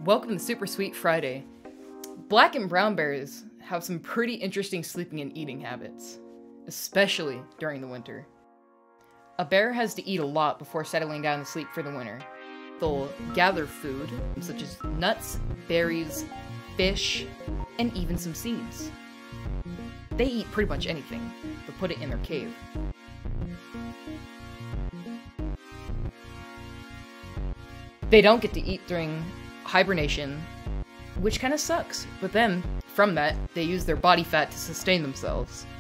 Welcome to Super Sweet Friday. Black and brown bears have some pretty interesting sleeping and eating habits, especially during the winter. A bear has to eat a lot before settling down to sleep for the winter. They'll gather food, such as nuts, berries, fish, and even some seeds. They eat pretty much anything, but put it in their cave. They don't get to eat during hibernation, which kind of sucks, but then, from that, they use their body fat to sustain themselves.